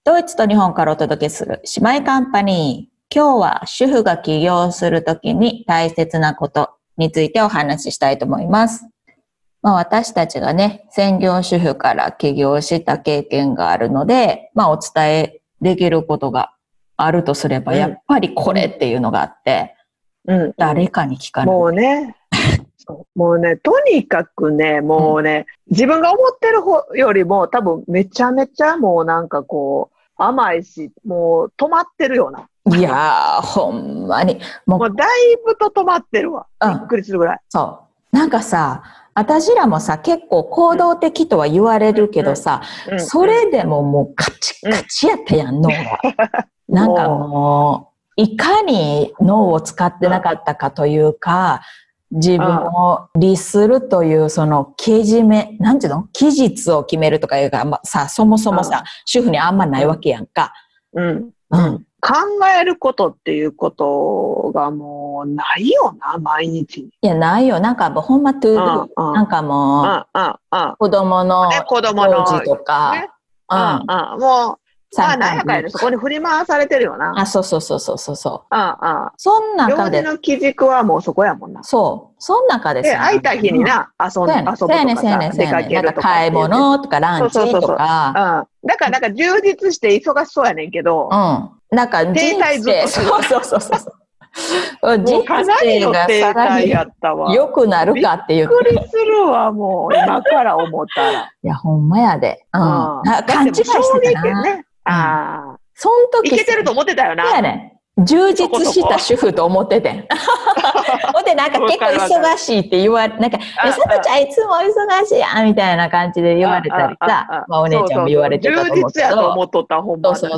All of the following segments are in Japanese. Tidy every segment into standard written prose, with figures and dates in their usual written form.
ドイツと日本からお届けする姉妹カンパニー。今日は主婦が起業するときに大切なことについてお話ししたいと思います。私たちがね、専業主婦から起業した経験があるので、お伝えできることがあるとすれば、やっぱりこれっていうのがあって、誰かに聞かない。 もうね、とにかくね、自分が思ってる方よりも多分めちゃめちゃもうなんかこう甘いし、もう止まってるような。 いやー、ほんまに。 もうだいぶと止まってるわ。びっくりするぐらい。 そう。なんかさ、私らもさ、結構行動的とは言われるけどさ、それでももうカチカチやったやん、脳が。なんかもう、いかに脳を使ってなかったかというか、自分を律するというその期日を決めるとかいうか、そもそもさ、主婦にあんまないわけやんか。 考えることっていうことがもうないよな、毎日に。 いや、ないよ。なんかもうほんまトゥードゥ。なんかもう、子供の行事とか。 もう、なんやかんやそこに振り回されてるよな。 そう。そん中で。 行事の基軸はもうそこやもんな。 そう。そん中でさ。 空いた日にな、遊ぶとかさ、出かけるとか。 買い物とかランチとか。 だからなんか充実して忙しそうやねんけど。 なんか停滞ずっとする。 人生がさらに良くなるかっていう。 びっくりするわ、もう今から思ったら。 いや、ほんまやで。勘違いしてたな。そん時いけてると思ってたよな。 充実した主婦と思っててん。ほんでなんか結構忙しいって言われ、なんか、さとちゃんいつも忙しいやんみたいな感じで言われたりさ、お姉ちゃんも言われてたと思うけど。 充実やと思っとった、ほんま。 そう。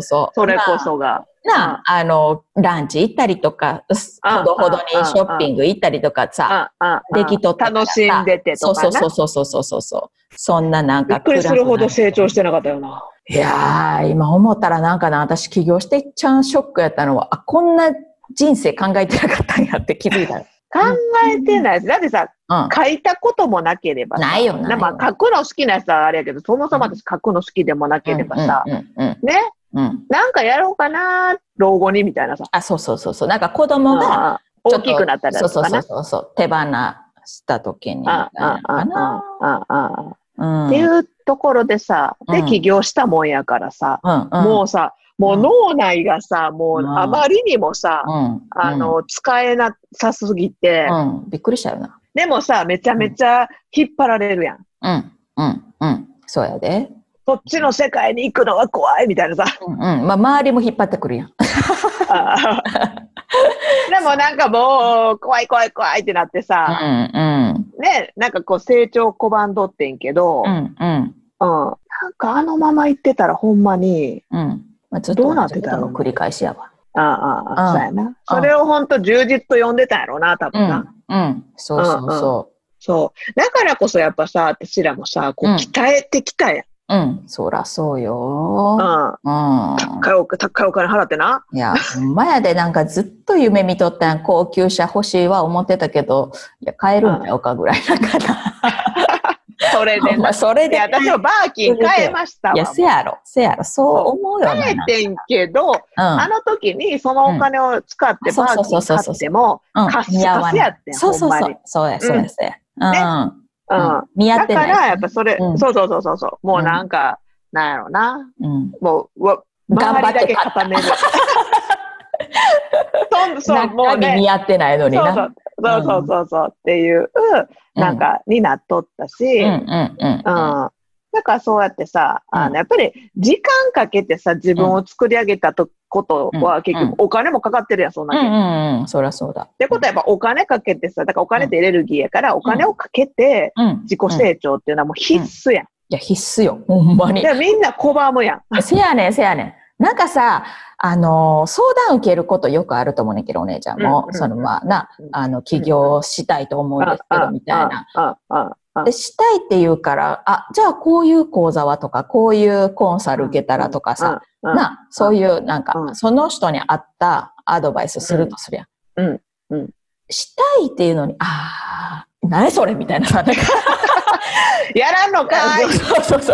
それこそが。 ランチ行ったりとか、ほどほどにショッピング行ったりとかさ、できとった楽しんでてとかな。 そう。そんななんか。 びっくりするほど成長してなかったよな。 いやー、今思ったらなんかな、私起業していっちゃんショックやったのは、こんな人生考えてなかったんやって気づいた。 考えてないです。だってさ、書いたこともなければさ。 ないよな。 書くの好きな人はあれやけど、そもそも私書くの好きでもなければさ、ね。なんかやろうかな、老後にみたいなさ。 そう。なんか子供が大きくなったらとかな。 そう。手放した時に。 っていうところでさ、で起業したもんやからさ、もうさ、もう脳内がさ、もうあまりにもさ、使えなさすぎて、 びっくりしたよな。 でもさ、めちゃめちゃ引っ張られるやん。 そうやで。 そっちの世界に行くのが怖いみたいなさ。 周りも引っ張ってくるやん。 でもなんかもう、怖いってなってさ、ね、なんかこう成長拒んどってんけど、なんかあのまま行ってたらほんまに、どうなってたの繰り返しやわ。 そうやな。それをほんと充実と呼んでたんやろうな、多分な。そう。だからこそやっぱさ、私らもさ、こう鍛えてきたやん。 そらそうよ。 高いお金払ってな。 いや、ほんまやで、なんかずっと夢見とったやん。高級車欲しいは思ってたけど、いや、買えるんちゃうかぐらいだから。 それでな。 それで。 私もバーキン買えましたわ。 いや、せやろ。そう思うよね。 買えてんけど、あの時にそのお金を使ってバーキン買っても、カスカスやってん、ほんまに。 そうや。 だからやっぱそれ、そう。もうなんか、なんやろな。もう、 頑張って固める。 もうね。見合ってないのにな。 そうっていう、なんか、になっとったし、だからそうやってさ、やっぱり時間かけてさ、自分を作り上げたことは結局お金もかかってるやん、そんなに。そりゃそうだ。 ってことはやっぱお金かけてさ、だからお金ってエネルギーやから、お金をかけて自己成長っていうのはもう必須やん。いや、必須よ。ほんまに。 みんな拒むやん。せやねん。なんかさ、相談受けることよくあると思うねんけど、お姉ちゃんも。起業したいと思うんですけど、みたいな。で、したいって言うから、じゃあこういう講座はとか、こういうコンサル受けたらとかさ、そういうなんか、その人に合ったアドバイスするとするやん。したいっていうのに、何それみたいなさ、 やらんのかい。 そう。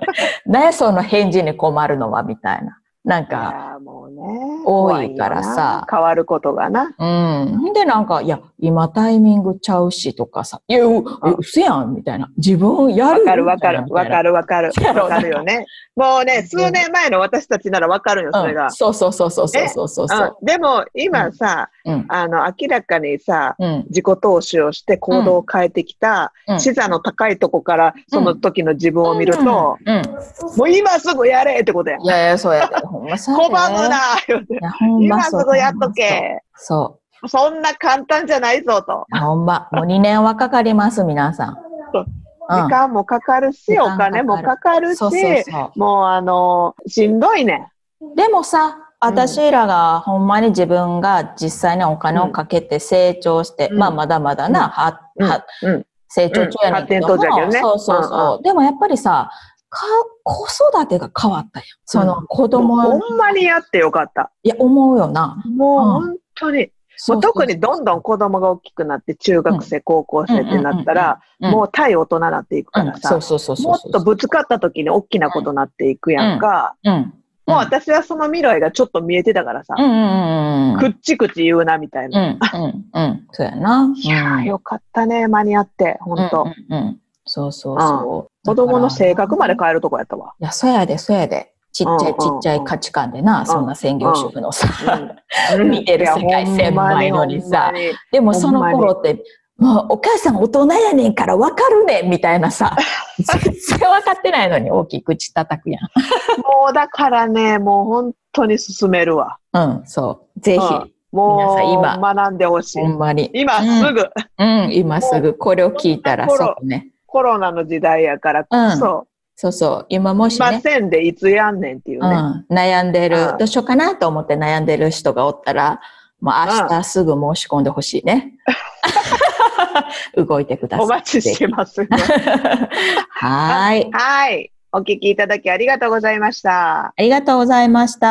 何その返事に困るのはみたいな。なんか、 もうね、 多いからさ。 変わることがな。 で、なんか、いや、今タイミングちゃうしとかさ、いや、嘘やんみたいな。自分やるわかるよね。もうね、数年前の私たちならわかるよ、それが。 そう。 でも、今さ、明らかにさ、自己投資をして行動を変えてきた、視座の高いとこから、その時の自分を見ると、もう今すぐやれってことや。 いや、そうやで。ほんまそうやで。 拒むな今すぐやっとけ。 そんな簡単じゃないぞと。 ほんま。もう2年はかかります、皆さん。 時間もかかるし、お金もかかるし、もう、しんどいね。 でもさ、私らがほんまに自分が実際にお金をかけて成長して、まだまだな、成長中やねんけども、そう。でもやっぱりさ、子育てが変わったやん。その子供ほんまにやってよかった。 いや、思うよな。 もう本当に。特にどんどん子供が大きくなって中学生、高校生ってなったら、もう対大人になっていくからさ、もっとぶつかった時に大きなことになっていくやんか。もう私はその未来がちょっと見えてたからさ、くっちくち言うなみたいな。 そうやな。 いやよかったね、間に合って、ほんと。 そう。 子供の性格まで変えるとこやったわ。 いや、そうやで。ちっちゃい価値観でな、そんな専業主婦のさ、見てる世界狭いのにさ。でもその頃って、もうお母さん大人やねんから分かるねんみたいなさ、全然分かってないのに大きい口叩くやん。 もうだからね、もう本当に進めるわ。 そう。ぜひ。 もう今学んでほしい。 ほんまに。 今すぐ。 今すぐ。これを聞いたらそうね。 コロナの時代やからこそ。 そう。今もしね。 ませんでいつやんねんっていうね。 悩んでる。どうしようかなと思って悩んでる人がおったら、もう明日すぐ申し込んでほしいね。動いてください。 お待ちしてます。 はい。 お聞きいただきありがとうございました。 ありがとうございました。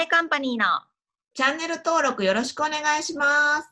姉妹カンパニーのチャンネル登録よろしくお願いします。